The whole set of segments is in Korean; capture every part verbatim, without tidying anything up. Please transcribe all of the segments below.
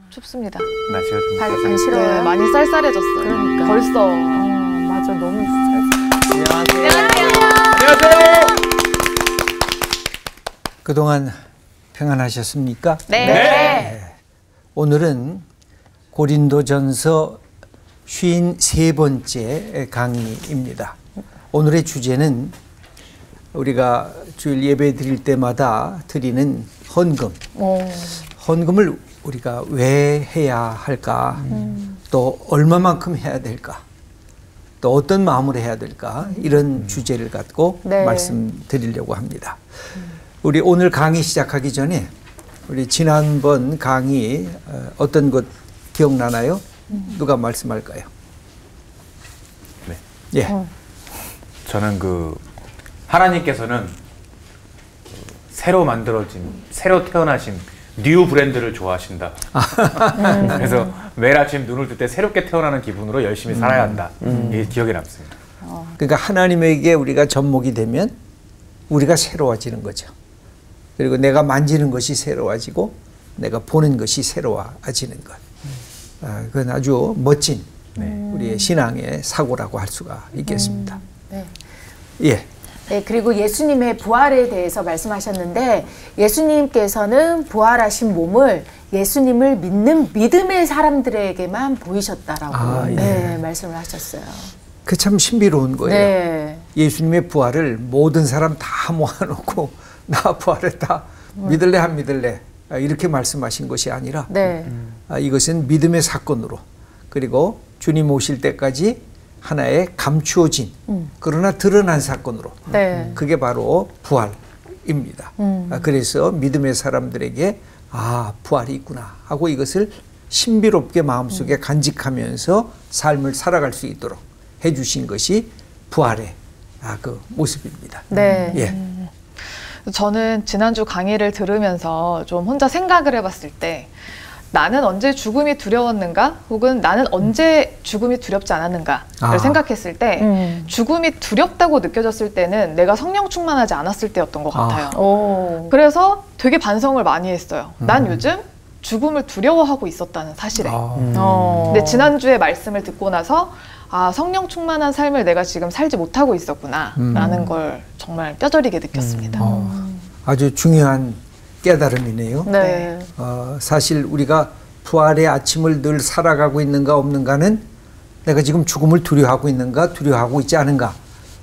춥습니다. 날씨가 좀 발, 안 싫어요. 네, 많이 쌀쌀해졌어요. 그러니까. 벌써. 어, 맞아, 너무 쌀쌀. 안녕하세요. 안녕하세요. 그동안 평안하셨습니까? 네. 네. 네. 오늘은 고린도전서 오십삼 번째 강의입니다. 오늘의 주제는 우리가 주일 예배 드릴 때마다 드리는 헌금. 오. 헌금을 우리가 왜 해야 할까? 음. 또 얼마만큼 해야 될까? 또 어떤 마음으로 해야 될까? 이런 음. 주제를 갖고 네. 말씀드리려고 합니다. 음. 우리 오늘 강의 시작하기 전에 우리 지난번 강의 어떤 것 기억나나요? 음. 누가 말씀할까요? 네. 예. 어. 저는 그 하나님께서는 새로 만들어진, 새로 태어나신 뉴 브랜드를 좋아하신다. 음. 그래서 매일 아침 눈을 뜰 때 새롭게 태어나는 기분으로 열심히 음. 살아야 한다. 음. 이게 기억에 남습니다. 어. 그러니까 하나님에게 우리가 접목이 되면 우리가 새로워지는 거죠. 그리고 내가 만지는 것이 새로워지고 내가 보는 것이 새로워지는 것. 아, 그건 아주 멋진 네. 우리의 신앙의 사고라고 할 수가 있겠습니다. 음. 네. 예. 네, 그리고 예수님의 부활에 대해서 말씀하셨는데 예수님께서는 부활하신 몸을 예수님을 믿는 믿음의 사람들에게만 보이셨다라고 아, 예. 네, 말씀을 하셨어요. 그 참 신비로운 거예요. 네. 예수님의 부활을 모든 사람 다 모아놓고 나 부활했다. 음. 믿을래 안 믿을래 이렇게 말씀하신 것이 아니라 네. 아, 이것은 믿음의 사건으로 그리고 주님 오실 때까지 하나의 감추어진 음. 그러나 드러난 사건으로 네. 그게 바로 부활입니다. 음. 아, 그래서 믿음의 사람들에게 아 부활이 있구나 하고 이것을 신비롭게 마음속에 음. 간직하면서 삶을 살아갈 수 있도록 해주신 것이 부활의 아, 그 모습입니다. 네. 예. 저는 지난주 강의를 들으면서 좀 혼자 생각을 해봤을 때 나는 언제 죽음이 두려웠는가? 혹은 나는 언제 죽음이 두렵지 않았는가를 아. 생각했을 때 음. 죽음이 두렵다고 느껴졌을 때는 내가 성령 충만하지 않았을 때였던 것 같아요. 아. 오. 그래서 되게 반성을 많이 했어요. 음. 난 요즘 죽음을 두려워하고 있었다는 사실에. 아. 음. 어. 근데 지난주에 말씀을 듣고 나서 아, 성령 충만한 삶을 내가 지금 살지 못하고 있었구나 음. 라는 걸 정말 뼈저리게 느꼈습니다. 음. 어, 아주 중요한 깨달음이네요. 네. 어, 사실 우리가 부활의 아침을 늘 살아가고 있는가 없는가는 내가 지금 죽음을 두려워하고 있는가 두려워하고 있지 않은가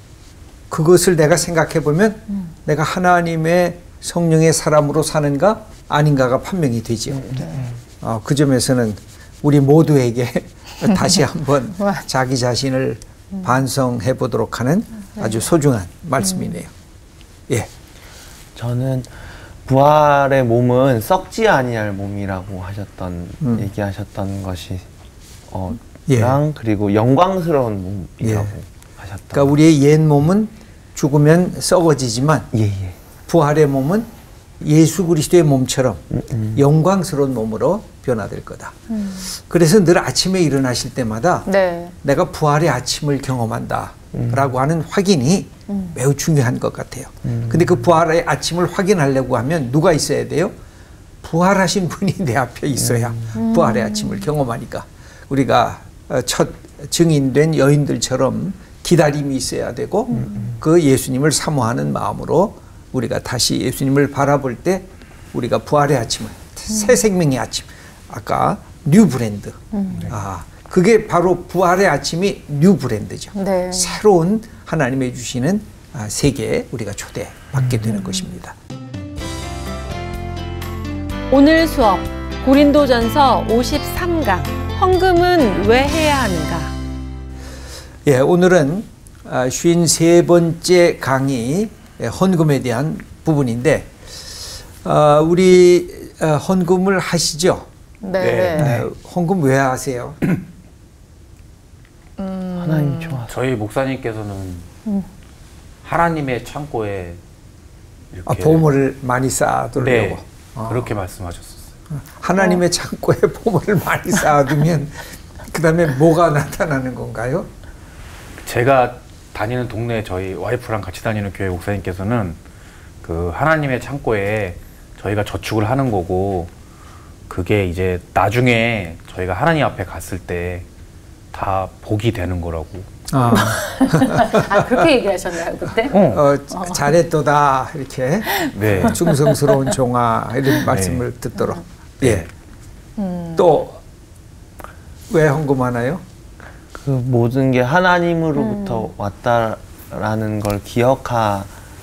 그것을 내가 생각해 보면 음. 내가 하나님의 성령의 사람으로 사는가 아닌가가 판명이 되죠. 네. 어, 그 점에서는 우리 모두에게 다시 한번 자기 자신을 음. 반성해 보도록 하는 아주 소중한 말씀이네요. 음. 예. 저는 부활의 몸은 썩지 아니할 몸이라고 하셨던 음. 얘기하셨던 것이 어, 예. 랑 그리고 영광스러운 몸이라고 예. 하셨던. 그러니까 우리의 옛 몸은 죽으면 썩어지지만 예, 예. 부활의 몸은 예수 그리스도의 몸처럼 음, 음. 영광스러운 몸으로 변화될 거다. 음. 그래서 늘 아침에 일어나실 때마다 네. 내가 부활의 아침을 경험한다 음. 라고 하는 확인이 음. 매우 중요한 것 같아요. 음. 근데 그 부활의 아침을 확인하려고 하면 누가 있어야 돼요? 부활하신 분이 내 앞에 있어야 음. 부활의 아침을 경험하니까 우리가 첫 증인된 여인들처럼 기다림이 있어야 되고 음. 그 예수님을 사모하는 마음으로 우리가 다시 예수님을 바라볼 때 우리가 부활의 아침을 음. 새 생명의 아침 아까 뉴 브랜드 음. 아 그게 바로 부활의 아침이 뉴 브랜드죠. 네. 새로운 하나님의 주시는 세계에 우리가 초대받게 되는 음. 것입니다. 오늘 수업 고린도전서 오십삼 강 헌금은 왜 해야 하는가? 예, 오늘은 오십삼 번째 강의 헌금에 대한 부분인데 어, 우리 헌금을 하시죠? 네. 네. 헌금 왜 하세요? 음... 하나님 좋아. 저희 목사님께서는 음. 하나님의 창고에 이렇게 아, 보물을 많이 쌓아두려고. 네, 아. 그렇게 말씀하셨었어요. 하나님의 어. 창고에 보물을 많이 쌓아두면 그 다음에 뭐가 나타나는 건가요? 제가 다니는 동네 저희 와이프랑 같이 다니는 교회 목사님께서는 그 하나님의 창고에 저희가 저축을 하는 거고 그게 이제 나중에 저희가 하나님 앞에 갔을 때 다 복이 되는 거라고. 아, 아, 그렇게 얘기하셨나요, 그때? 어. 어, 잘했도다 이렇게 네. 충성스러운 종아 이런 말씀을 듣도록. 예. 또 왜 헌금하나요? 그 모든 게 하나님으로부터 왔다라는 걸 기억하는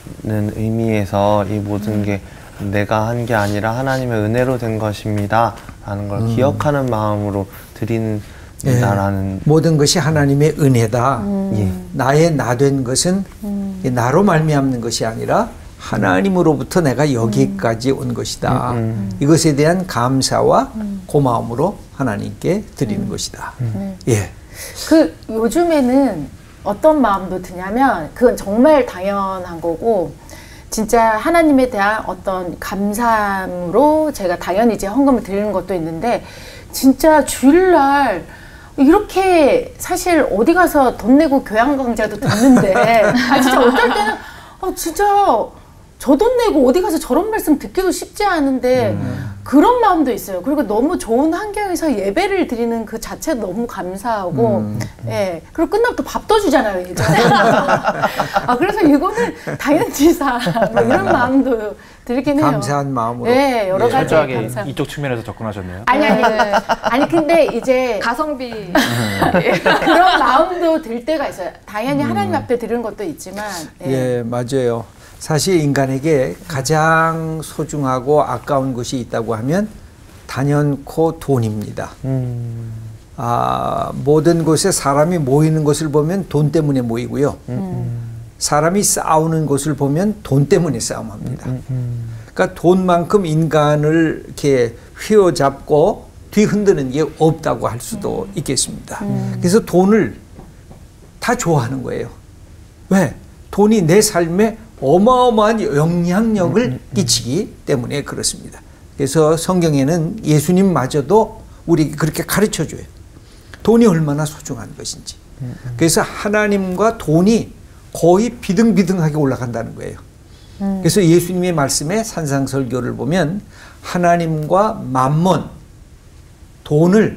의미에서 이 모든 게 내가 한 게 아니라 하나님의 은혜로 된 것입니다 라는 걸 음. 기억하는 마음으로 드리는 예. 나라는 모든 것이 하나님의 은혜다. 예. 나의 나 된 것은 이 나로 말미암는 것이 아니라 하나님으로부터 내가 여기까지 온 것이다. 음, 음. 이것에 대한 감사와 고마움으로 하나님께 드리는 것이다. 예. 그 요즘에는 어떤 마음도 드냐면 그건 정말 당연한 거고 진짜 하나님에 대한 어떤 감사함으로 제가 당연히 이제 헌금을 드리는 것도 있는데 진짜 주일날 이렇게 사실 어디 가서 돈 내고 교양 강좌도 듣는데 아 진짜 어떨 때는 아 진짜 저 돈 내고 어디 가서 저런 말씀 듣기도 쉽지 않은데 음. 그런 마음도 있어요. 그리고 너무 좋은 환경에서 예배를 드리는 그 자체도 너무 감사하고 음. 예 그리고 끝나고 또 밥도 주잖아요. 아 그래서 이거는 당연지사 뭐 이런 마음도 들긴 해요. 감사한 마음으로. 예 여러 예, 가지 철저하게 감사. 이쪽 측면에서 접근하셨네요. 아니 아니 아니 근데 이제 가성비 그런 마음도 들 때가 있어요. 당연히 하나님 앞에 드리는 것도 있지만 예, 맞아요. 사실 인간에게 가장 소중하고 아까운 것이 있다고 하면 단연코 돈입니다. 음. 아, 모든 곳에 사람이 모이는 것을 보면 돈 때문에 모이고요. 음. 사람이 싸우는 것을 보면 돈 때문에 싸움합니다. 음. 음. 그러니까 돈만큼 인간을 이렇게 휘어잡고 뒤흔드는 게 없다고 할 수도 있겠습니다. 음. 그래서 돈을 다 좋아하는 거예요. 왜? 돈이 내 삶에 어마어마한 영향력을 음, 음, 음. 끼치기 때문에 그렇습니다. 그래서 성경에는 예수님마저도 우리에게 그렇게 가르쳐줘요. 돈이 얼마나 소중한 것인지. 음, 음. 그래서 하나님과 돈이 거의 비등비등하게 올라간다는 거예요. 음. 그래서 예수님의 말씀에 산상설교를 보면 하나님과 맘몬, 돈을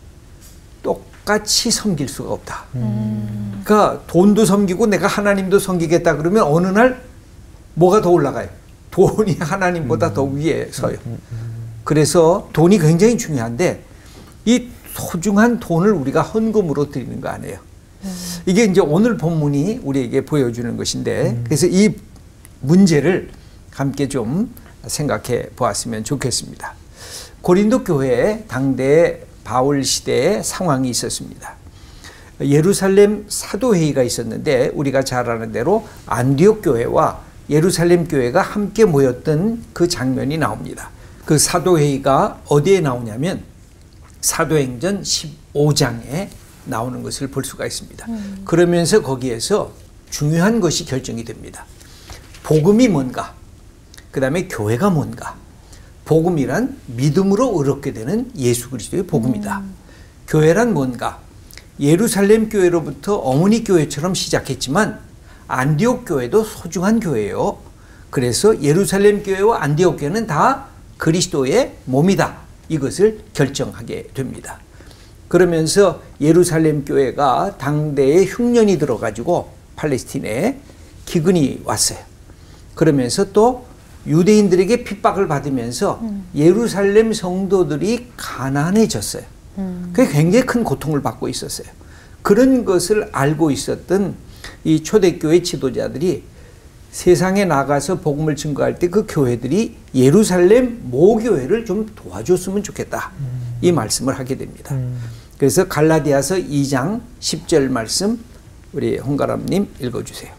똑같이 섬길 수가 없다. 음. 그러니까 돈도 섬기고 내가 하나님도 섬기겠다 그러면 어느 날 뭐가 더 올라가요? 돈이 하나님보다 음. 더 위에 서요. 음. 그래서 돈이 굉장히 중요한데 이 소중한 돈을 우리가 헌금으로 드리는 거 아니에요. 음. 이게 이제 오늘 본문이 우리에게 보여주는 것인데 음. 그래서 이 문제를 함께 좀 생각해 보았으면 좋겠습니다. 고린도 교회에 당대 바울 시대의 상황이 있었습니다. 예루살렘 사도회의가 있었는데 우리가 잘 아는 대로 안디옥 교회와 예루살렘 교회가 함께 모였던 그 장면이 나옵니다. 그 사도회의가 어디에 나오냐면 사도행전 십오 장에 나오는 것을 볼 수가 있습니다. 음. 그러면서 거기에서 중요한 것이 결정이 됩니다. 복음이 뭔가, 그 다음에 교회가 뭔가. 복음이란 믿음으로 의롭게 되는 예수 그리스도의 복음이다. 음. 교회란 뭔가, 예루살렘 교회로부터 어머니 교회처럼 시작했지만 안디옥 교회도 소중한 교회예요. 그래서 예루살렘 교회와 안디옥 교회는 다 그리스도의 몸이다. 이것을 결정하게 됩니다. 그러면서 예루살렘 교회가 당대에 흉년이 들어가지고 팔레스틴에 기근이 왔어요. 그러면서 또 유대인들에게 핍박을 받으면서 음. 예루살렘 성도들이 가난해졌어요. 음. 그게 굉장히 큰 고통을 받고 있었어요. 그런 것을 알고 있었던 이 초대교회 지도자들이 세상에 나가서 복음을 증거할 때 그 교회들이 예루살렘 모교회를 좀 도와줬으면 좋겠다. 음. 이 말씀을 하게 됩니다. 음. 그래서 갈라디아서 이 장 십 절 말씀 우리 홍가람님 읽어주세요.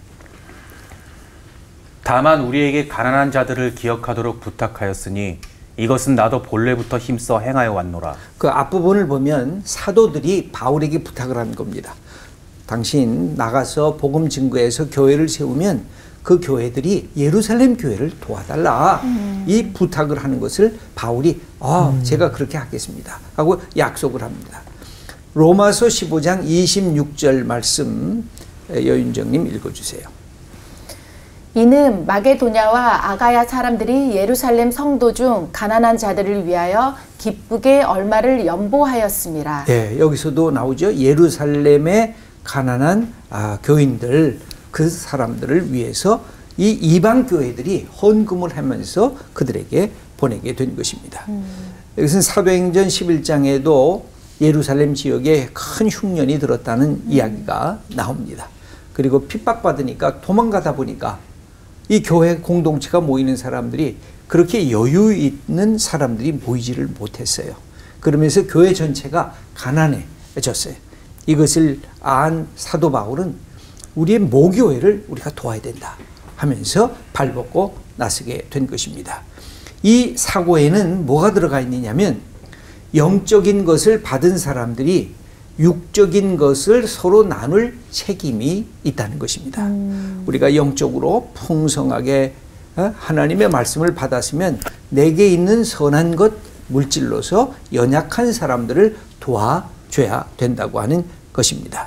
다만 우리에게 가난한 자들을 기억하도록 부탁하였으니 이것은 나도 본래부터 힘써 행하여 왔노라. 그 앞부분을 보면 사도들이 바울에게 부탁을 하는 겁니다. 당신 나가서 복음 증거해서 교회를 세우면 그 교회들이 예루살렘 교회를 도와달라. 음. 이 부탁을 하는 것을 바울이 아, 음. 제가 그렇게 하겠습니다 하고 약속을 합니다. 로마서 십오 장 이십육 절 말씀 여윤정님 읽어주세요. 이는 마게도냐와 아가야 사람들이 예루살렘 성도 중 가난한 자들을 위하여 기쁘게 얼마를 연보하였습니다. 예, 여기서도 나오죠. 예루살렘의 가난한 아, 교인들, 그 사람들을 위해서 이 이방 교회들이 헌금을 하면서 그들에게 보내게 된 것입니다. 음. 여기서는 사도행전 십일 장에도 예루살렘 지역에 큰 흉년이 들었다는 음. 이야기가 나옵니다. 그리고 핍박받으니까 도망가다 보니까 이 교회 공동체가 모이는 사람들이 그렇게 여유 있는 사람들이 모이지를 못했어요. 그러면서 교회 전체가 가난해졌어요. 이것을 안 사도 바울은 우리의 모교회를 우리가 도와야 된다 하면서 발벗고 나서게 된 것입니다. 이 사고에는 뭐가 들어가 있느냐면 영적인 것을 받은 사람들이 육적인 것을 서로 나눌 책임이 있다는 것입니다. 음. 우리가 영적으로 풍성하게 하나님의 말씀을 받았으면 내게 있는 선한 것 물질로서 연약한 사람들을 도와줘야 된다고 하는 것입니다.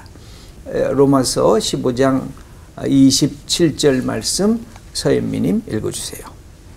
로마서 십오 장 이십칠 절 말씀 서현미님 읽어주세요.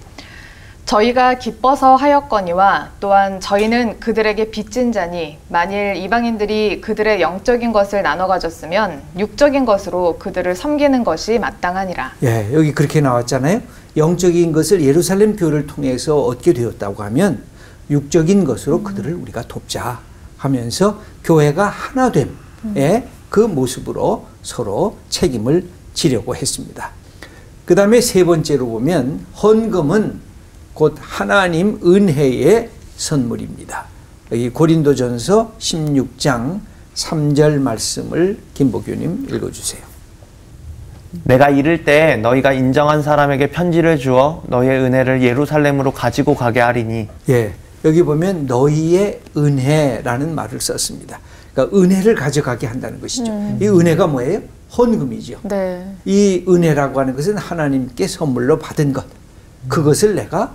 저희가 기뻐서 하였거니와 또한 저희는 그들에게 빚진 자니 만일 이방인들이 그들의 영적인 것을 나눠 가졌으면 육적인 것으로 그들을 섬기는 것이 마땅하니라. 예, 여기 그렇게 나왔잖아요. 영적인 것을 예루살렘 교회를 통해서 얻게 되었다고 하면 육적인 것으로 음. 그들을 우리가 돕자 하면서 교회가 하나됨의 음. 그 모습으로 서로 책임을 지려고 했습니다. 그 다음에 세 번째로 보면 헌금은 곧 하나님 은혜의 선물입니다. 여기 고린도전서 십육 장 삼 절 말씀을 김보규님 읽어주세요. 내가 이를 때 너희가 인정한 사람에게 편지를 주어 너희의 은혜를 예루살렘으로 가지고 가게 하리니. 예, 여기 보면 너희의 은혜라는 말을 썼습니다. 그러니까 은혜를 가져가게 한다는 것이죠. 음. 이 은혜가 뭐예요? 헌금이죠. 네. 이 은혜라고 하는 것은 하나님께 선물로 받은 것. 그것을 내가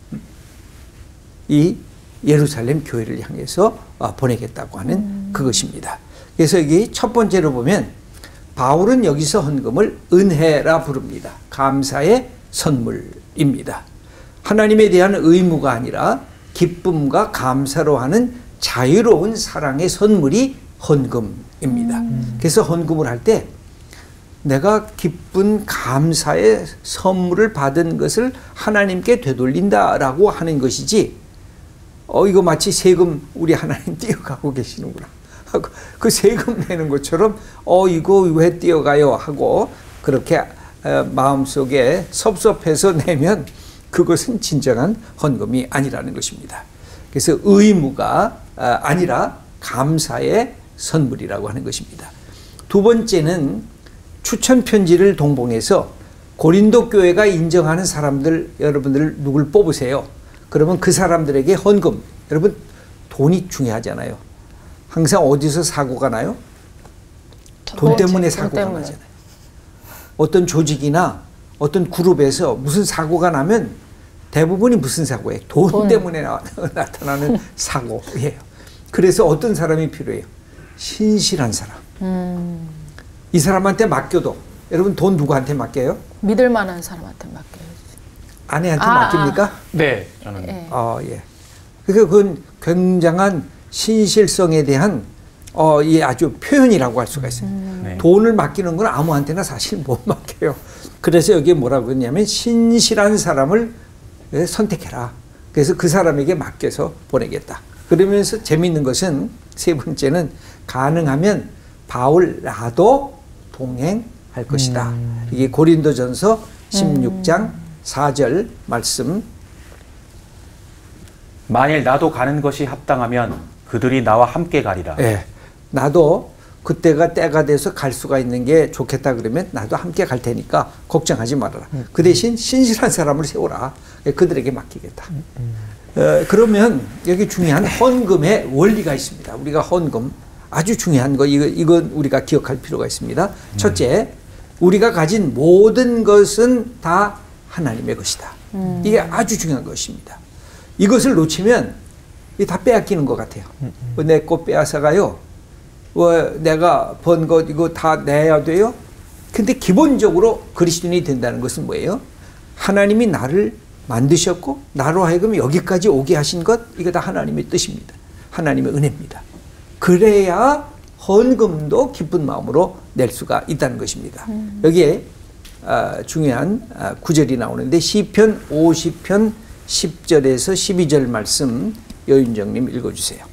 이 예루살렘 교회를 향해서 보내겠다고 하는 음. 그것입니다. 그래서 여기 첫 번째로 보면 바울은 여기서 헌금을 은혜라 부릅니다. 감사의 선물입니다. 하나님에 대한 의무가 아니라 기쁨과 감사로 하는 자유로운 사랑의 선물이 헌금입니다. 음. 그래서 헌금을 할 때 내가 기쁜 감사의 선물을 받은 것을 하나님께 되돌린다라고 하는 것이지, 어 이거 마치 세금 우리 하나님 띄어가고 계시는구나 하고 그 세금 내는 것처럼 어 이거 왜 띄어가요 하고 그렇게 마음속에 섭섭해서 내면 그것은 진정한 헌금이 아니라는 것입니다. 그래서 의무가 아니라 감사의 선물이라고 하는 것입니다. 두 번째는 추천 편지를 동봉해서 고린도 교회가 인정하는 사람들, 여러분들 누굴 뽑으세요. 그러면 그 사람들에게 헌금. 여러분 돈이 중요하잖아요. 항상 어디서 사고가 나요? 돈 때문에 사고가 때문에. 나잖아요. 어떤 조직이나 어떤 그룹에서 무슨 사고가 나면 대부분이 무슨 사고예요? 돈, 돈. 때문에 나, 나타나는 사고예요. 그래서 어떤 사람이 필요해요? 신실한 사람. 음. 이 사람한테 맡겨도, 여러분 돈 누구한테 맡겨요? 믿을 만한 사람한테 맡겨야지. 아내한테 아, 맡깁니까? 아. 네, 저는. 네. 어, 예. 그러니까 그건 굉장한 신실성에 대한 어, 이 아주 표현이라고 할 수가 있어요. 음. 네. 돈을 맡기는 건 아무한테나 사실 못 맡겨요. 그래서 여기에 뭐라고 했냐면 신실한 사람을 선택해라. 그래서 그 사람에게 맡겨서 보내겠다. 그러면서 재미있는 것은 세 번째는 가능하면 바울 나도 동행할 것이다. 음. 이게 고린도전서 십육 장 음. 사 절 말씀. 만일 나도 가는 것이 합당하면 그들이 나와 함께 가리라. 예, 나도 그때가 때가 돼서 갈 수가 있는 게 좋겠다 그러면 나도 함께 갈 테니까 걱정하지 말아라. 음. 그 대신 신실한 사람을 세워라. 그들에게 맡기겠다. 음. 음. 어, 그러면 여기 중요한 헌금의 원리가 있습니다. 우리가 헌금 아주 중요한 거, 이거, 이건 우리가 기억할 필요가 있습니다. 음. 첫째, 우리가 가진 모든 것은 다 하나님의 것이다. 음. 이게 아주 중요한 것입니다. 이것을 놓치면 이게 다 빼앗기는 것 같아요. 음. 음. 내 것 빼앗아가요. 뭐 내가 번 것 이거 다 내야 돼요? 근데 기본적으로 그리스도인이 된다는 것은 뭐예요? 하나님이 나를 만드셨고 나로 하여금 여기까지 오게 하신 것, 이거 다 하나님의 뜻입니다. 하나님의 은혜입니다. 그래야 헌금도 기쁜 마음으로 낼 수가 있다는 것입니다. 음. 여기에 아, 중요한 아, 구절이 나오는데 시편 오십 편 십 절에서 십이 절 말씀 여윤정님 읽어주세요.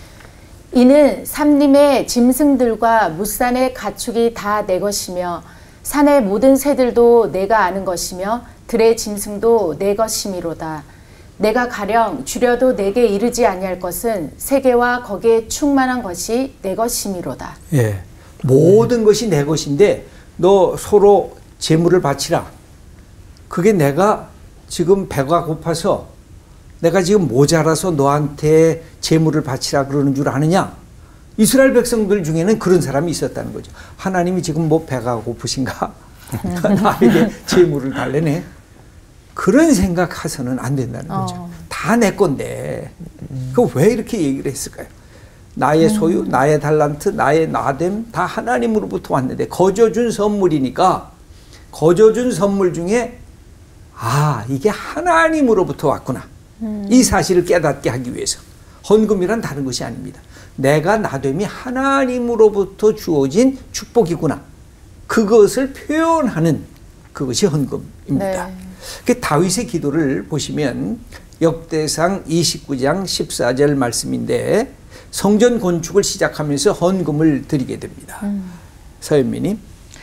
이는 삼림의 짐승들과 무산의 가축이 다 내 것이며 산의 모든 새들도 내가 아는 것이며 들의 짐승도 내 것이미로다. 내가 가령 주려도 내게 이르지 아니할 것은 세계와 거기에 충만한 것이 내 것이미로다. 예, 모든 음. 것이 내 것인데 너 서로 재물을 바치라. 그게 내가 지금 배가 고파서 내가 지금 모자라서 너한테 재물을 바치라 그러는 줄 아느냐? 이스라엘 백성들 중에는 그런 사람이 있었다는 거죠. 하나님이 지금 뭐 배가 고프신가? 나에게 재물을 달래네. 그런 생각해서는 안 된다는 거죠. 어. 다 내 건데 음. 그 왜 이렇게 얘기를 했을까요? 나의 소유, 음. 나의 달란트, 나의 나됨 다 하나님으로부터 왔는데 거저준 선물이니까 거저준 선물 중에 아 이게 하나님으로부터 왔구나. 음. 이 사실을 깨닫게 하기 위해서 헌금이란 다른 것이 아닙니다. 내가 나됨이 하나님으로부터 주어진 축복이구나. 그것을 표현하는 그것이 헌금입니다. 네. 그 다윗의 기도를 보시면 역대상 이십구 장 십사 절 말씀인데 성전 건축을 시작하면서 헌금을 드리게 됩니다. 음. 서현미님.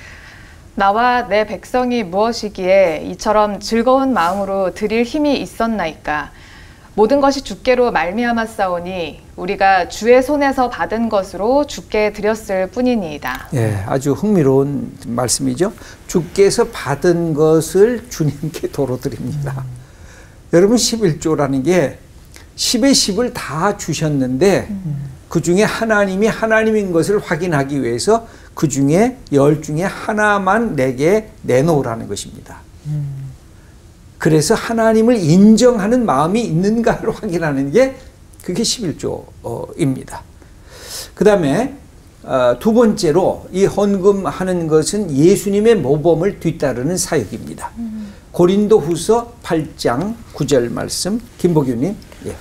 나와 내 백성이 무엇이기에 이처럼 즐거운 마음으로 드릴 힘이 있었나이까. 모든 것이 주께로 말미암아 싸우니 우리가 주의 손에서 받은 것으로 주께 드렸을 뿐이니이다. 예, 아주 흥미로운 말씀이죠. 주께서 받은 것을 주님께 도로 드립니다. 음. 여러분 십일조라는 게 십의 십을 다 주셨는데 음. 그 중에 하나님이 하나님인 것을 확인하기 위해서 그 중에 열 중에 하나만 내게 내놓으라는 것입니다. 음. 그래서 하나님을 인정하는 마음이 있는가를 확인하는 게 그게 십일조입니다. 그 다음에 두 번째로 이 헌금하는 것은 예수님의 모범을 뒤따르는 사역입니다. 음. 고린도후서 팔 장 구 절 말씀 김보규님. 예.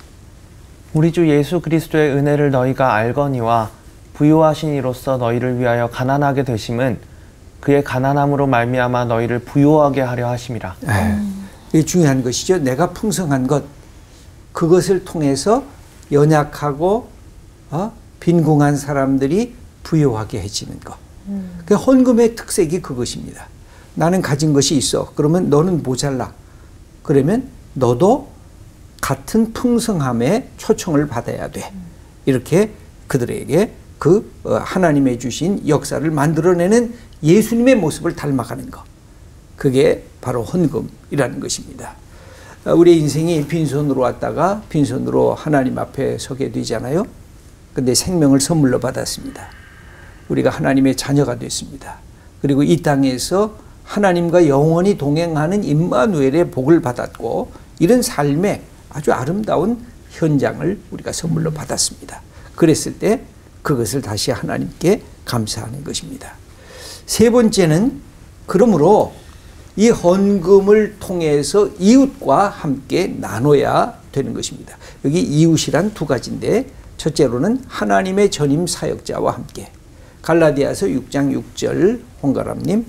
우리 주 예수 그리스도의 은혜를 너희가 알거니와 부유하신 이로써 너희를 위하여 가난하게 되심은 그의 가난함으로 말미암아 너희를 부유하게 하려 하심이라. 음. 이게 중요한 것이죠. 내가 풍성한 것, 그것을 통해서 연약하고 어? 빈궁한 사람들이 부유하게 해지는 것. 음. 그 헌금의 특색이 그것입니다. 나는 가진 것이 있어. 그러면 너는 모자라. 그러면 너도 같은 풍성함에 초청을 받아야 돼. 음. 이렇게 그들에게 그 하나님의 주신 역사를 만들어내는 예수님의 모습을 닮아가는 것. 그게 바로 헌금이라는 것입니다. 우리 인생이 빈손으로 왔다가 빈손으로 하나님 앞에 서게 되잖아요. 근데 생명을 선물로 받았습니다. 우리가 하나님의 자녀가 됐습니다. 그리고 이 땅에서 하나님과 영원히 동행하는 임마누엘의 복을 받았고 이런 삶의 아주 아름다운 현장을 우리가 선물로 받았습니다. 그랬을 때 그것을 다시 하나님께 감사하는 것입니다. 세 번째는 그러므로 이 헌금을 통해서 이웃과 함께 나눠야 되는 것입니다. 여기 이웃이란 두 가지인데 첫째로는 하나님의 전임 사역자와 함께. 갈라디아서 육 장 육 절 홍가람님.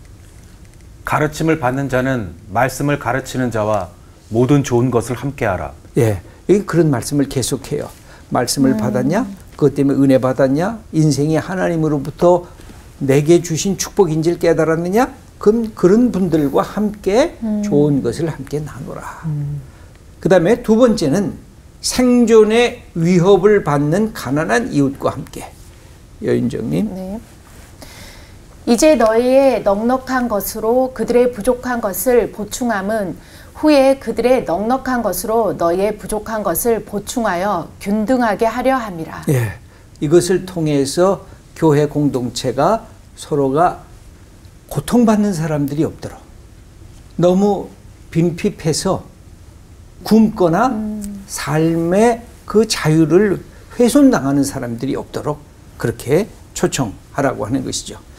가르침을 받는 자는 말씀을 가르치는 자와 모든 좋은 것을 함께하라. 예, 여기 그런 말씀을 계속해요. 말씀을 음. 받았냐? 그것 때문에 은혜 받았냐? 인생이 하나님으로부터 내게 주신 축복인지를 깨달았느냐? 그럼 그런 분들과 함께 음. 좋은 것을 함께 나누라. 음. 그 다음에 두 번째는 생존의 위협을 받는 가난한 이웃과 함께. 여윤정님. 네. 이제 너희의 넉넉한 것으로 그들의 부족한 것을 보충함은 후에 그들의 넉넉한 것으로 너희의 부족한 것을 보충하여 균등하게 하려 함이라. 예, 이것을 통해서 교회 공동체가 서로가 고통받는 사람들이 없도록 너무 빈핍해서 굶거나 음. 삶의 그 자유를 훼손당하는 사람들이 없도록 그렇게 초청하라고 하는 것이죠.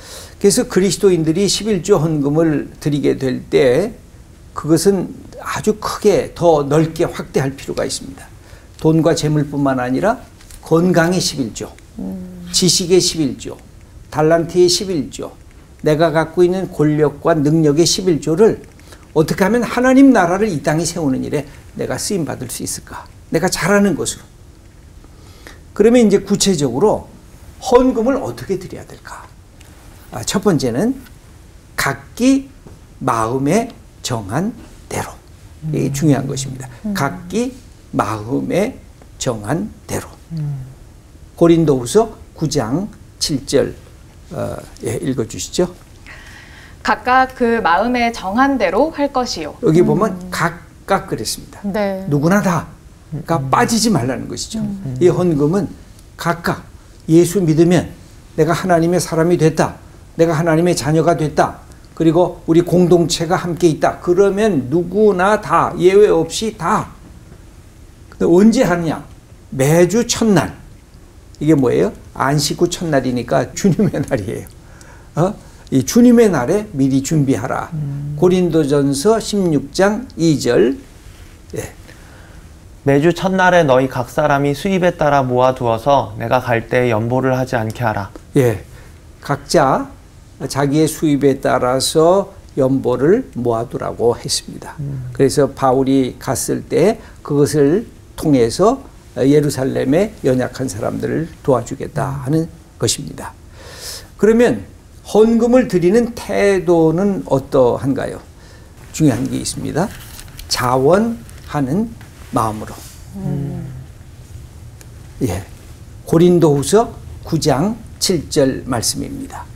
그래서 그리스도인들이 십일조 헌금을 드리게 될 때 그것은 아주 크게 더 넓게 확대할 필요가 있습니다. 돈과 재물뿐만 아니라 건강의 십일조, 음. 지식의 십일조, 달란트의 십일조, 내가 갖고 있는 권력과 능력의 십일조를 어떻게 하면 하나님 나라를 이 땅에 세우는 일에 내가 쓰임받을 수 있을까? 내가 잘하는 것으로. 그러면 이제 구체적으로 헌금을 어떻게 드려야 될까? 아, 첫 번째는 각기 마음에 정한 대로. 이게 음. 중요한 것입니다. 음. 각기 마음에 정한 대로. 음. 고린도후서 구 장 칠 절 어, 예, 읽어주시죠. 각각 그 마음에 정한 대로 할 것이요. 여기 보면 음. 각각 그랬습니다. 네. 누구나 다. 그러니까 음. 빠지지 말라는 것이죠. 음. 이 헌금은 각각 예수 믿으면 내가 하나님의 사람이 됐다. 내가 하나님의 자녀가 됐다. 그리고 우리 공동체가 함께 있다. 그러면 누구나 다 예외 없이 다. 근데 언제 하느냐? 매주 첫날. 이게 뭐예요? 안식 후 첫날이니까 주님의 날이에요. 어? 이 주님의 날에 미리 준비하라. 음. 고린도전서 십육 장 이 절. 예. 매주 첫날에 너희 각 사람이 수입에 따라 모아두어서 내가 갈 때 연보를 하지 않게 하라. 예, 각자 자기의 수입에 따라서 연보를 모아두라고 했습니다. 음. 그래서 바울이 갔을 때 그것을 통해서 예루살렘의 연약한 사람들을 도와주겠다 하는 것입니다. 그러면 헌금을 드리는 태도는 어떠한가요? 중요한 게 있습니다. 자원하는 마음으로. 음. 예, 고린도후서 구 장 칠 절 말씀입니다.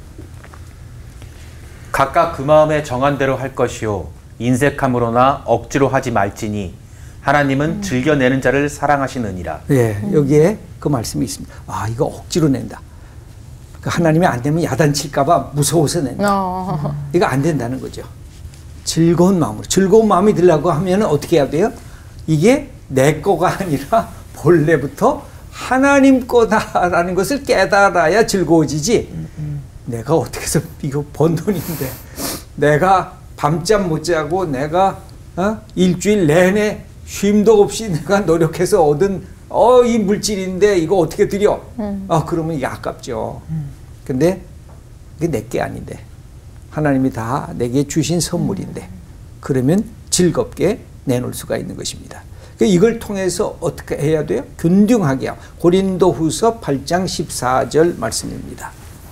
각각 그 마음에 정한 대로 할 것이요 인색함으로나 억지로 하지 말지니 하나님은 음. 즐겨내는 자를 사랑하시느니라. 예, 여기에 그 말씀이 있습니다. 아, 이거 억지로 낸다. 하나님이 안 되면 야단칠까 봐 무서워서 낸다. 어. 이거 안 된다는 거죠. 즐거운 마음으로. 즐거운 마음이 들려고 하면 어떻게 해야 돼요? 이게 내 거가 아니라 본래부터 하나님 거다라는 것을 깨달아야 즐거워지지. 음, 음. 내가 어떻게 해서 이거 번 돈인데 내가 밤잠 못 자고 내가 어? 일주일 내내 쉼도 없이 내가 노력해서 얻은 어, 이 물질인데 이거 어떻게 드려? 음. 아, 그러면 이게 아깝죠. 음. 근데 이게 내게 아닌데 하나님이 다 내게 주신 선물인데 음. 그러면 즐겁게 내놓을 수가 있는 것입니다. 이걸 통해서 어떻게 해야 돼요? 균등하게. 고린도후서 팔 장 십사 절 말씀입니다.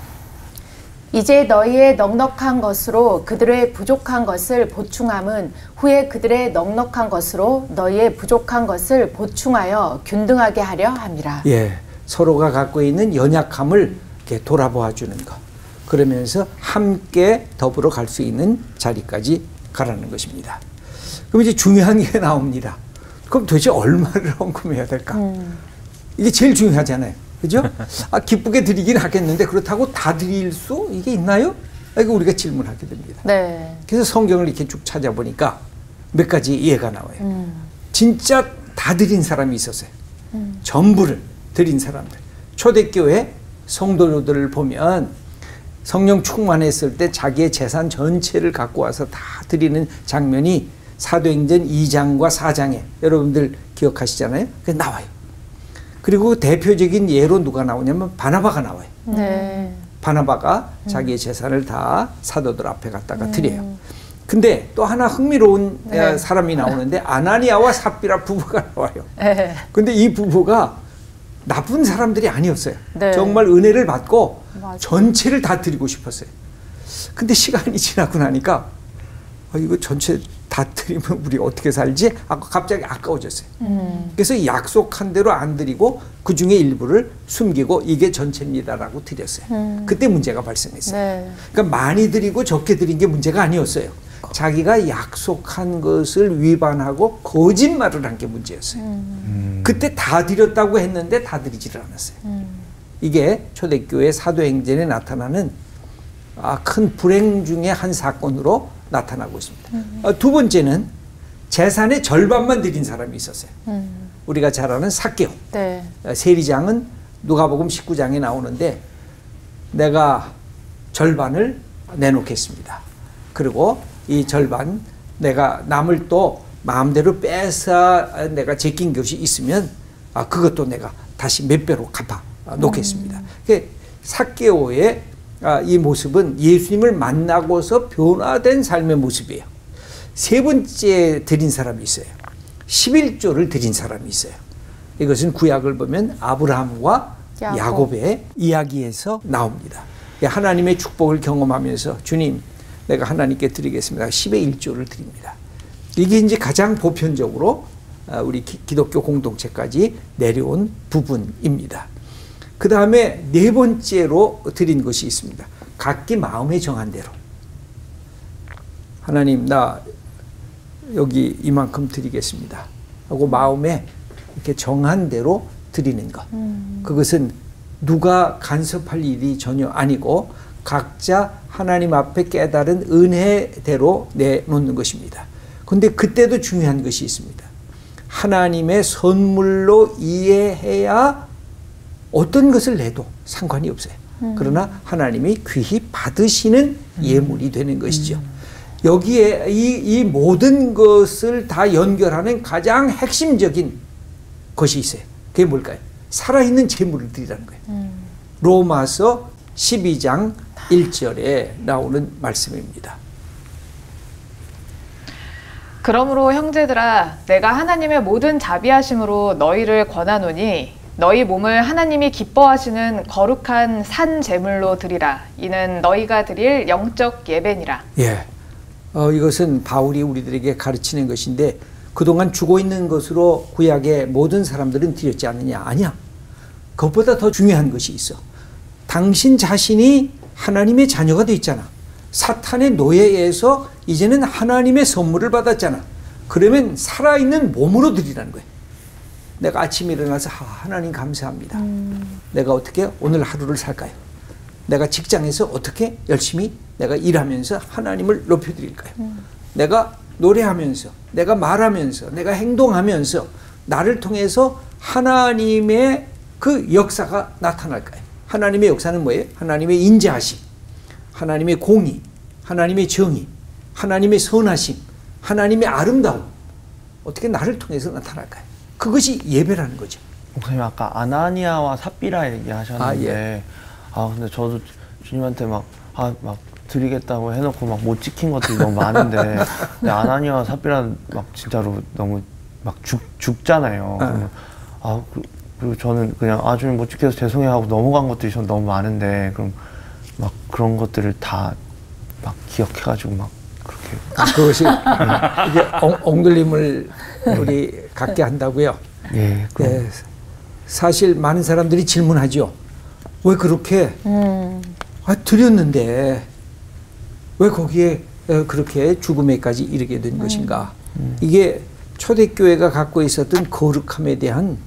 이제 너희의 넉넉한 것으로 그들의 부족한 것을 보충함은 후에 그들의 넉넉한 것으로 너희의 부족한 것을 보충하여 균등하게 하려 함이라. 예, 서로가 갖고 있는 연약함을 이렇게 돌아보아 주는 것. 그러면서 함께 더불어 갈 수 있는 자리까지 가라는 것입니다. 그럼 이제 중요한 게 나옵니다. 그럼 도대체 얼마를 헌금해야 될까? 음. 이게 제일 중요하잖아요. 그죠? 아, 기쁘게 드리긴 하겠는데 그렇다고 다 드릴 수 이게 있나요? 이거 우리가 질문하게 됩니다. 네. 그래서 성경을 이렇게 쭉 찾아보니까 몇 가지 예가 나와요. 음. 진짜 다 드린 사람이 있었어요. 음. 전부를 드린 사람들. 초대교회 성도들을 보면 성령 충만했을 때 자기의 재산 전체를 갖고 와서 다 드리는 장면이 사도행전 이 장과 사 장에 여러분들 기억하시잖아요. 그게 나와요. 그리고 대표적인 예로 누가 나오냐면 바나바가 나와요. 네. 바나바가 음. 자기의 재산을 다 사도들 앞에 갖다가 드려요. 근데 또 하나 흥미로운 네. 사람이 나오는데 아나니아와 삽비라 부부가 나와요. 네. 근데 이 부부가 나쁜 사람들이 아니었어요. 네. 정말 은혜를 받고 맞아. 전체를 다 드리고 싶었어요. 근데 시간이 지나고 나니까 아, 이거 전체 다 드리면 우리 어떻게 살지? 아, 갑자기 아까워졌어요. 음. 그래서 약속한 대로 안 드리고 그 중에 일부를 숨기고 이게 전체입니다라고 드렸어요. 음. 그때 문제가 발생했어요. 네. 그러니까 많이 드리고 적게 드린 게 문제가 아니었어요. 자기가 약속한 것을 위반하고 거짓말을 한 게 문제였어요. 음. 그때 다 드렸다고 했는데 다 드리지를 않았어요. 음. 이게 초대교회 사도행전에 나타나는 아, 큰 불행 중에 한 사건으로 나타나고 있습니다. 음. 어, 두 번째는 재산의 절반만 드린 사람이 있었어요. 음. 우리가 잘 아는 삭개오. 네. 어, 세리장은 누가복음 십구 장에 나오는데 내가 절반을 내놓겠습니다. 그리고 이 절반 내가 남을 또 마음대로 뺏어 내가 제낀 것이 있으면 아, 그것도 내가 다시 몇 배로 갚아 놓겠습니다. 음. 삭개오의 아, 이 모습은 예수님을 만나고서 변화된 삶의 모습이에요. 세 번째 드린 사람이 있어요. 십일조를 드린 사람이 있어요. 이것은 구약을 보면 아브라함과 야곱. 야곱의 이야기에서 나옵니다. 하나님의 축복을 경험하면서 주님 내가 하나님께 드리겠습니다. 십의 일조를 드립니다. 이게 이제 가장 보편적으로 우리 기독교 공동체까지 내려온 부분입니다. 그 다음에 네 번째로 드린 것이 있습니다. 각기 마음에 정한 대로. 하나님 나 여기 이만큼 드리겠습니다 하고 마음에 이렇게 정한 대로 드리는 것. 음. 그것은 누가 간섭할 일이 전혀 아니고 각자 하나님 앞에 깨달은 은혜대로 내놓는 것입니다. 그런데 그때도 중요한 것이 있습니다. 하나님의 선물로 이해해야 어떤 것을 내도 상관이 없어요. 음. 그러나 하나님이 귀히 받으시는 예물이 되는 것이죠. 음. 여기에 이, 이 모든 것을 다 연결하는 가장 핵심적인 것이 있어요. 그게 뭘까요? 살아있는 제물을 드리라는 거예요. 음. 로마서 십이 장 일 절에 나오는 말씀입니다. 그러므로 형제들아 내가 하나님의 모든 자비하심으로 너희를 권하노니 너희 몸을 하나님이 기뻐하시는 거룩한 산 제물로 드리라. 이는 너희가 드릴 영적 예배니라. 예, 어, 이것은 바울이 우리들에게 가르치는 것인데 그동안 주고 있는 것으로 구약의 모든 사람들은 드렸지 않느냐? 아니야. 그것보다 더 중요한 것이 있어. 당신 자신이 하나님의 자녀가 돼 있잖아. 사탄의 노예에서 이제는 하나님의 선물을 받았잖아. 그러면 살아있는 몸으로 드리라는 거예요. 내가 아침에 일어나서 아, 하나님 감사합니다. 음. 내가 어떻게 오늘 하루를 살까요? 내가 직장에서 어떻게 열심히 내가 일하면서 하나님을 높여드릴까요? 음. 내가 노래하면서 내가 말하면서 내가 행동하면서 나를 통해서 하나님의 그 역사가 나타날까요? 하나님의 역사는 뭐예요? 하나님의 인자하심, 하나님의 공의, 하나님의 정의, 하나님의 선하심, 하나님의 아름다움 어떻게 나를 통해서 나타날까요? 그것이 예배라는 거죠. 목사님 아까 아나니아와 삽비라 얘기하셨는데 아, 예. 아 근데 저도 주님한테 막 아 막 드리겠다고 해놓고 막 못 지킨 것들이 너무 많은데 근데 아나니아와 삽비라는 막 진짜로 너무 막 죽 죽잖아요. 아, 아 그, 그리고 저는 그냥 아 주님 못 지켜서 죄송해요 하고 넘어간 것들이 전 너무 많은데 그럼 막 그런 것들을 다 막 기억해가지고 막 그렇게 아, 그것이 이게 엉, 엉들림을 우리 갖게 한다고요. 예, 네, 사실 많은 사람들이 질문하죠. 왜 그렇게 음. 아, 드렸는데 왜 거기에 그렇게 죽음에까지 이르게 된 음. 것인가? 음. 이게 초대교회가 갖고 있었던 거룩함에 대한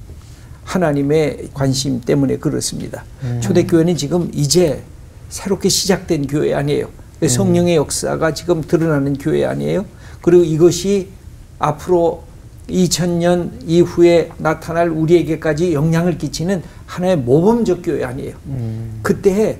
하나님의 관심 때문에 그렇습니다. 음. 초대교회는 지금 이제 새롭게 시작된 교회 아니에요. 성령의 역사가 지금 드러나는 교회 아니에요. 그리고 이것이 앞으로 이천 년 이후에 나타날 우리에게까지 영향을 끼치는 하나의 모범적 교회 아니에요. 음. 그때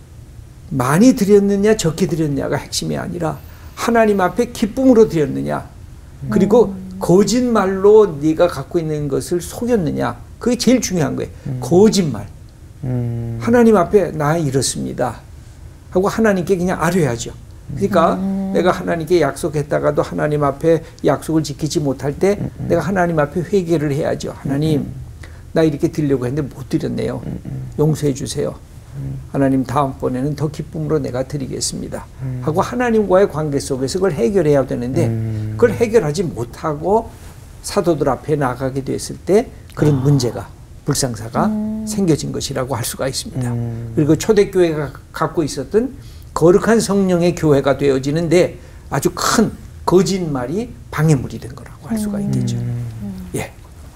많이 드렸느냐 적게 드렸느냐가 핵심이 아니라 하나님 앞에 기쁨으로 드렸느냐 그리고 음. 거짓말로 네가 갖고 있는 것을 속였느냐 그게 제일 중요한 거예요. 음. 거짓말. 음. 하나님 앞에 나 이렇습니다 하고 하나님께 그냥 아뢰야죠. 그러니까 음. 내가 하나님께 약속했다가도 하나님 앞에 약속을 지키지 못할 때 음. 내가 하나님 앞에 회개를 해야죠. 하나님 음. 나 이렇게 드리려고 했는데 못 드렸네요. 음. 용서해 주세요. 음. 하나님 다음번에는 더 기쁨으로 내가 드리겠습니다. 음. 하고 하나님과의 관계 속에서 그걸 해결해야 되는데 음. 그걸 해결하지 못하고 사도들 앞에 나가게 됐을 때 그런 아. 문제가 불상사가 음. 생겨진 것이라고 할 수가 있습니다. 음. 그리고 초대교회가 갖고 있었던 거룩한 성령의 교회가 되어지는데 아주 큰 거짓말이 방해물이 된 거라고 할 수가 있겠죠. 음. 예.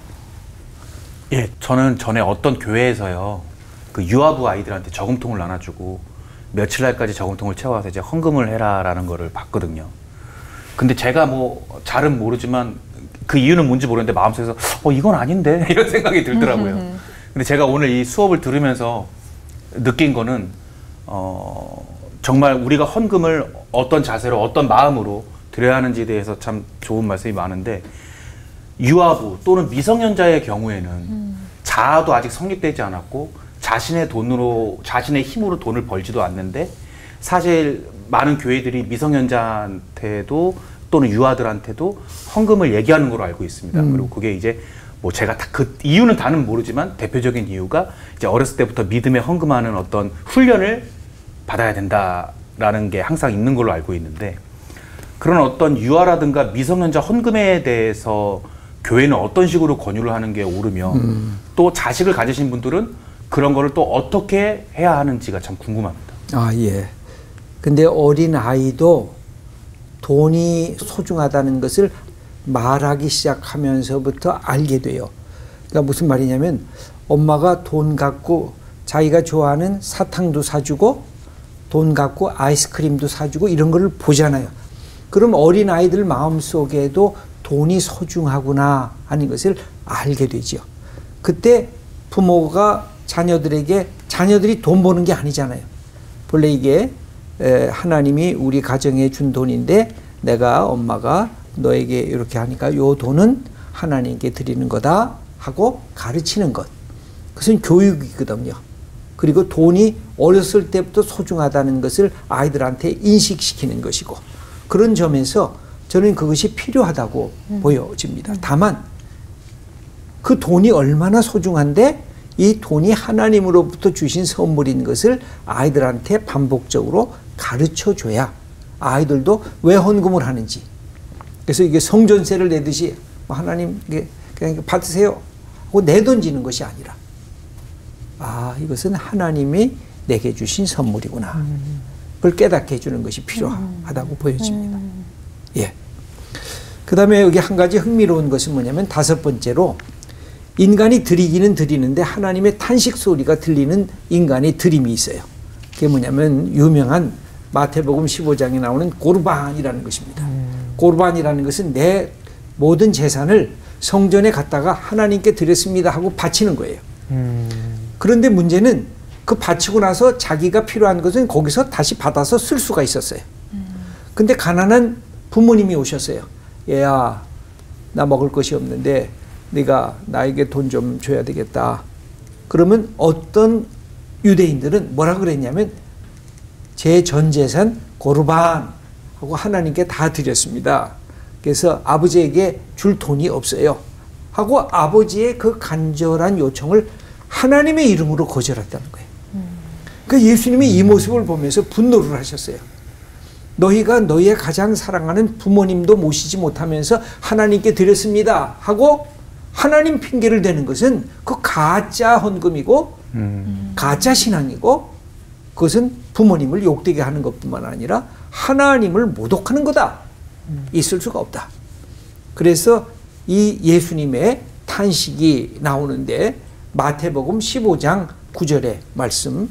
예, 저는 전에 어떤 교회에서요, 그 유아부 아이들한테 저금통을 나눠주고 며칠 날까지 저금통을 채워서 이제 헌금을 해라라는 거를 봤거든요. 근데 제가 뭐 잘은 모르지만 그 이유는 뭔지 모르겠는데 마음속에서 어 이건 아닌데 이런 생각이 들더라고요. 근데 제가 오늘 이 수업을 들으면서 느낀 거는 어 정말 우리가 헌금을 어떤 자세로 어떤 마음으로 드려야 하는지에 대해서 참 좋은 말씀이 많은데 유아부 또는 미성년자의 경우에는 음. 자아도 아직 성립되지 않았고 자신의 돈으로 자신의 힘으로 돈을 벌지도 않는데 사실 많은 교회들이 미성년자한테도 또는 유아들한테도 헌금을 얘기하는 걸로 알고 있습니다. 음. 그리고 그게 이제 뭐 제가 다 그 이유는 다는 모르지만 대표적인 이유가 이제 어렸을 때부터 믿음에 헌금하는 어떤 훈련을 받아야 된다라는 게 항상 있는 걸로 알고 있는데 그런 어떤 유아라든가 미성년자 헌금에 대해서 교회는 어떤 식으로 권유를 하는 게 옳으며 음. 또 자식을 가지신 분들은 그런 거를 또 어떻게 해야 하는지가 참 궁금합니다. 아, 예. 근데 어린 아이도 돈이 소중하다는 것을 말하기 시작하면서부터 알게 돼요. 그러니까 무슨 말이냐면 엄마가 돈 갖고 자기가 좋아하는 사탕도 사주고 돈 갖고 아이스크림도 사주고 이런 걸 보잖아요. 그럼 어린 아이들 마음속에도 돈이 소중하구나 하는 것을 알게 되죠. 그때 부모가 자녀들에게 자녀들이 돈 버는 게 아니잖아요. 본래 이게 하나님이 우리 가정에 준 돈인데 내가 엄마가 너에게 이렇게 하니까 요 돈은 하나님께 드리는 거다 하고 가르치는 것. 그것은 교육이거든요. 그리고 돈이 어렸을 때부터 소중하다는 것을 아이들한테 인식시키는 것이고 그런 점에서 저는 그것이 필요하다고 음. 보여집니다. 다만 그 돈이 얼마나 소중한데 이 돈이 하나님으로부터 주신 선물인 것을 아이들한테 반복적으로 가르쳐줘야 아이들도 왜 헌금을 하는지 그래서 이게 성전세를 내듯이 하나님 그냥 받으세요 하고 내던지는 것이 아니라 아 이것은 하나님이 내게 주신 선물이구나 음. 그걸 깨닫게 해주는 것이 필요하다고 음. 보여집니다. 음. 예. 그 다음에 여기 한 가지 흥미로운 것은 뭐냐면 다섯 번째로 인간이 드리기는 드리는데 하나님의 탄식 소리가 들리는 인간의 드림이 있어요. 그게 뭐냐면 유명한 마태복음 십오 장에 나오는 고르반이라는 것입니다. 음. 고르반이라는 것은 내 모든 재산을 성전에 갖다가 하나님께 드렸습니다 하고 바치는 거예요. 음. 그런데 문제는 그 바치고 나서 자기가 필요한 것은 거기서 다시 받아서 쓸 수가 있었어요. 음. 근데 가난한 부모님이 오셨어요. 얘야, 나 먹을 것이 없는데 네가 나에게 돈 좀 줘야 되겠다. 그러면 어떤 유대인들은 뭐라 그랬냐면 제 전 재산 고르반 하고 하나님께 다 드렸습니다. 그래서 아버지에게 줄 돈이 없어요. 하고 아버지의 그 간절한 요청을 하나님의 이름으로 거절했다는 거예요. 음. 그 예수님이 이 모습을 보면서 분노를 하셨어요. 너희가 너희의 가장 사랑하는 부모님도 모시지 못하면서 하나님께 드렸습니다 하고 하나님 핑계를 대는 것은 그 가짜 헌금이고 음. 가짜 신앙이고 그것은 부모님을 욕되게 하는 것뿐만 아니라 하나님을 모독하는 거다. 음. 있을 수가 없다. 그래서 이 예수님의 탄식이 나오는데 마태복음 십오 장 구 절의 말씀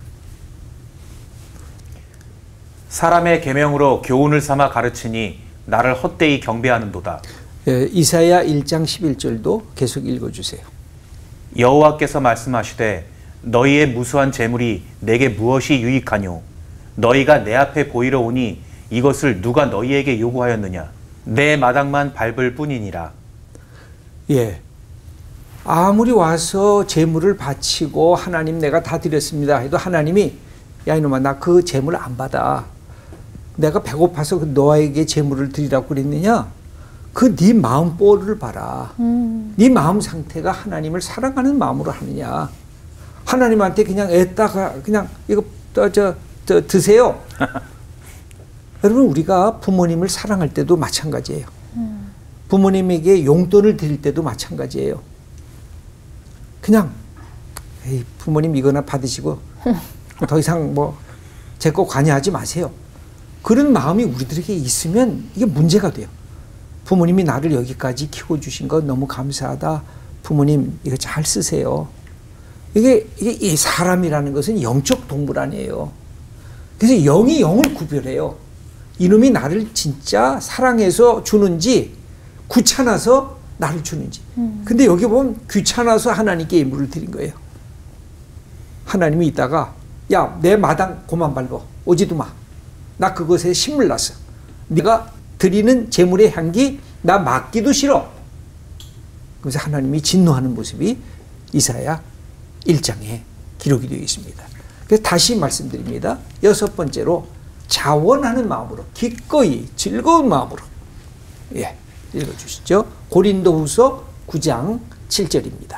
사람의 계명으로 교훈을 삼아 가르치니 나를 헛되이 경배하는도다. 예, 이사야 일 장 십일 절도 계속 읽어주세요. 여호와께서 말씀하시되 너희의 무수한 재물이 내게 무엇이 유익하뇨? 너희가 내 앞에 보이러 오니 이것을 누가 너희에게 요구하였느냐? 내 마당만 밟을 뿐이니라. 예, 아무리 와서 재물을 바치고 하나님 내가 다 드렸습니다 해도 하나님이 야 이놈아 나 그 재물 안 받아. 내가 배고파서 너에게 재물을 드리라고 그랬느냐? 그 네 마음 뽀를 봐라. 음. 네 마음 상태가 하나님을 사랑하는 마음으로 하느냐? 하나님한테 그냥 애다가 그냥 이거 저, 저, 저 드세요. 여러분 우리가 부모님을 사랑할 때도 마찬가지예요. 음. 부모님에게 용돈을 드릴 때도 마찬가지예요. 그냥 에이, 부모님 이거나 받으시고 더 이상 뭐 제 거 관여하지 마세요. 그런 마음이 우리들에게 있으면 이게 문제가 돼요. 부모님이 나를 여기까지 키워주신 거 너무 감사하다. 부모님 이거 잘 쓰세요. 이게, 이게 이 사람이라는 것은 영적 동물 아니에요. 그래서 영이 영을 구별해요. 이놈이 나를 진짜 사랑해서 주는지 귀찮아서 나를 주는지. 음. 근데 여기 보면 귀찮아서 하나님께 예물을 드린 거예요. 하나님이 이따가 야, 내 마당 고만 밟어. 오지도 마. 나 그것에 신물 났어. 네가 드리는 제물의 향기 나 맡기도 싫어. 그래서 하나님이 진노하는 모습이 이사야 일 장에 기록이 되어 있습니다. 그래서 다시 말씀드립니다. 여섯 번째로 자원하는 마음으로, 기꺼이 즐거운 마음으로. 예, 읽어주시죠. 고린도후서 구 장 칠 절입니다.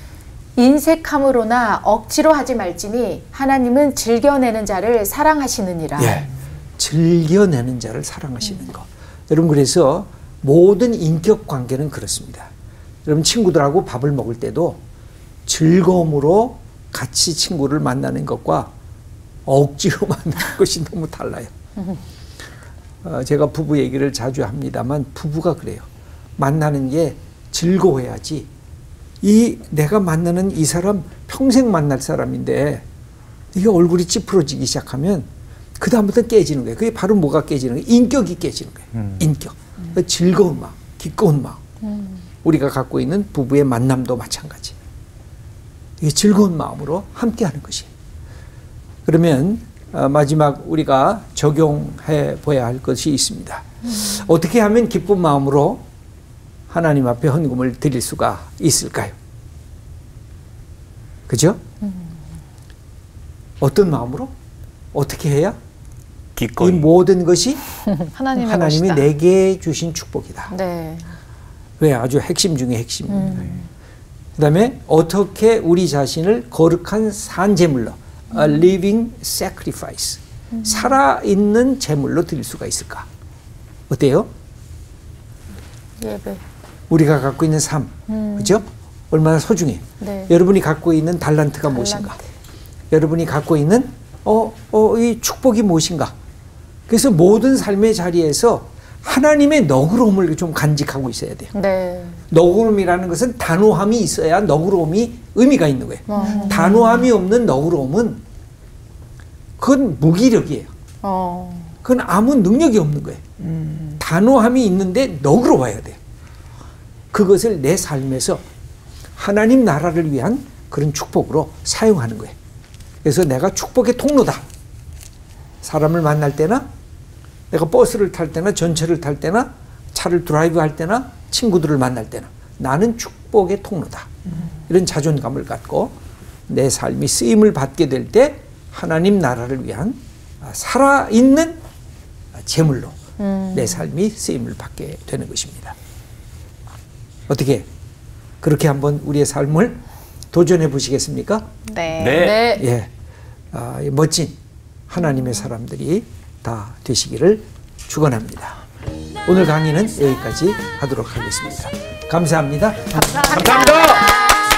인색함으로나 억지로 하지 말지니 하나님은 즐겨내는 자를 사랑하시느니라. 예, 즐겨내는 자를 사랑하시는 것. 여러분, 그래서 모든 인격 관계는 그렇습니다. 여러분, 친구들하고 밥을 먹을 때도 즐거움으로 같이 친구를 만나는 것과 억지로 만나는 것이 너무 달라요. 어, 제가 부부 얘기를 자주 합니다만 부부가 그래요. 만나는 게 즐거워야지. 이 내가 만나는 이 사람 평생 만날 사람인데 이게 얼굴이 찌푸러지기 시작하면 그 다음부터 깨지는 거예요. 그게 바로 뭐가 깨지는 거예요? 인격이 깨지는 거예요. 음. 인격. 음. 즐거운 마음, 기꺼운 마음. 음. 우리가 갖고 있는 부부의 만남도 마찬가지. 이게 즐거운 마음으로 함께하는 것이에요. 그러면 어, 마지막 우리가 적용해 보아야 할 것이 있습니다. 음. 어떻게 하면 기쁜 마음으로 하나님 앞에 헌금을 드릴 수가 있을까요? 그죠? 음. 어떤 마음으로? 어떻게 해야? 기꺼이. 이 모든 것이 하나님의 하나님이 것이다. 내게 주신 축복이다. 네. 왜? 아주 핵심 중에 핵심입니다. 음. 그 다음에 어떻게 우리 자신을 거룩한 산제물로 음. a living sacrifice 음. 살아있는 제물로 드릴 수가 있을까? 어때요? 예배. 우리가 갖고 있는 삶, 음. 그죠? 얼마나 소중해. 네. 여러분이 갖고 있는 달란트가 달란트. 무엇인가? 여러분이 갖고 있는 어, 어, 이 축복이 무엇인가? 그래서 모든 삶의 자리에서 하나님의 너그러움을 좀 간직하고 있어야 돼요. 네. 너그러움이라는 것은 단호함이 있어야 너그러움이 의미가 있는 거예요. 음. 단호함이 없는 너그러움은 그건 무기력이에요. 어. 그건 아무 능력이 없는 거예요. 음. 단호함이 있는데 너그러워야 돼요. 그것을 내 삶에서 하나님 나라를 위한 그런 축복으로 사용하는 거예요. 그래서 내가 축복의 통로다. 사람을 만날 때나 내가 버스를 탈 때나 전철을 탈 때나 차를 드라이브 할 때나 친구들을 만날 때나 나는 축복의 통로다. 음. 이런 자존감을 갖고 내 삶이 쓰임을 받게 될 때 하나님 나라를 위한 살아있는 제물로 음. 내 삶이 쓰임을 받게 되는 것입니다. 어떻게 그렇게 한번 우리의 삶을 도전해 보시겠습니까? 네. 네. 네. 예, 아, 하나님의 하나님의 사람들이 다 되시기를 축원합니다. 오늘 강의는 여기까지 하도록 하겠습니다. 감사합니다. 감사합니다. 감사합니다.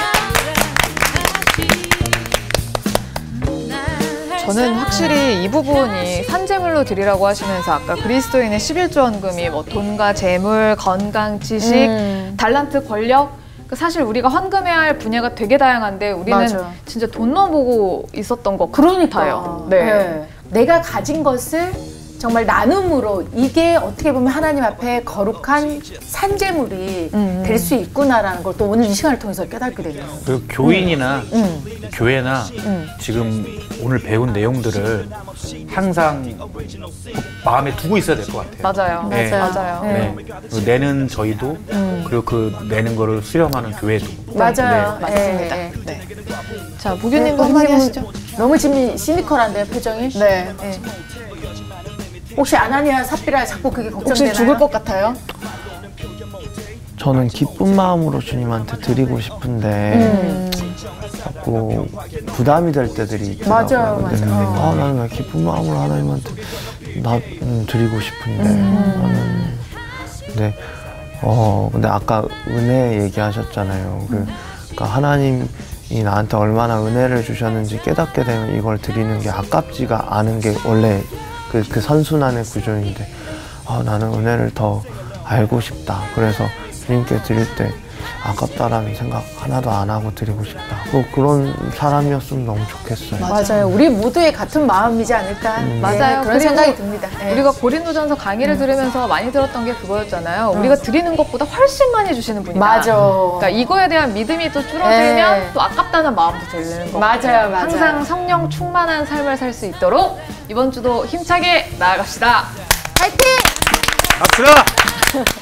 저는 확실히 이 부분이 산재물로 드리라고 하시면서 아까 그리스도인의 십일조 헌금이 뭐 돈과 재물, 건강, 지식, 음. 달란트, 권력 사실 우리가 헌금해야 할 분야가 되게 다양한데 우리는 맞아. 진짜 돈만 보고 있었던 것 같아요. 네. 네. 내가 가진 것을 정말 나눔으로 이게 어떻게 보면 하나님 앞에 거룩한 산재물이 음. 될 수 있구나라는 걸 또 오늘 이 시간을 통해서 깨닫게 되네요. 그리고 교인이나 음. 교회나 음. 지금 오늘 배운 내용들을 항상 마음에 두고 있어야 될 것 같아요. 맞아요. 네. 맞아요. 맞아요. 네. 네. 내는 저희도 음. 그리고 그 내는 거를 수렴하는 교회도. 맞아요. 네. 맞습니다. 네. 네. 자, 부교님도 네, 한마디 하시죠. 너무 지금 시니컬한데요, 표정이? 네. 네. 혹시 아나니아 삽비라 자꾸 그게 걱정되나요? 혹시 죽을 것 같아요? 저는 기쁜 마음으로 주님한테 드리고 싶은데 음. 자꾸 부담이 될 때들이 있더라고요. 맞아요, 맞아요. 아, 나는 왜 기쁜 마음으로 하나님한테 나 음, 드리고 싶은데 음. 나는 근데 어 근데 아까 은혜 얘기하셨잖아요. 그, 그러니까 하나님이 나한테 얼마나 은혜를 주셨는지 깨닫게 되면 이걸 드리는 게 아깝지가 않은 게 원래 그, 그 선순환의 구조인데 아, 나는 은혜를 더 알고 싶다. 그래서 주님께 드릴 때 아깝다라는 생각 하나도 안 하고 드리고 싶다. 그, 그런 사람이었으면 너무 좋겠어요. 맞아요. 우리 모두의 같은 마음이지 않을까. 음. 네, 맞아요. 그런 생각이 듭니다. 네. 우리가 고린도전서 강의를 들으면서 많이 들었던 게 그거였잖아요. 우리가 드리는 것보다 훨씬 많이 주시는 분이다. 맞아. 그러니까 이거에 대한 믿음이 또 줄어들면 네. 또 아깝다는 마음도 들는 거고. 맞아요, 맞아요. 항상 성령 충만한 삶을 살 수 있도록 이번 주도 힘차게 나아갑시다. 파이팅! 갑시다.